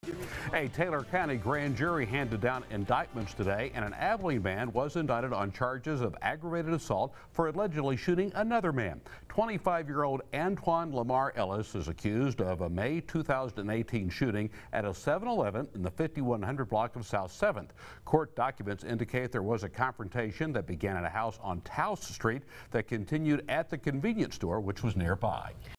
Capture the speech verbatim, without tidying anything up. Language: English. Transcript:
A Taylor County grand jury handed down indictments today, and an Abilene man was indicted on charges of aggravated assault for allegedly shooting another man. twenty-five-year-old Antoine Lamar Ellis is accused of a May two thousand eighteen shooting at a seven eleven in the fifty-one hundred block of South seventh. Court documents indicate there was a confrontation that began at a house on Taos Street that continued at the convenience store, which was nearby.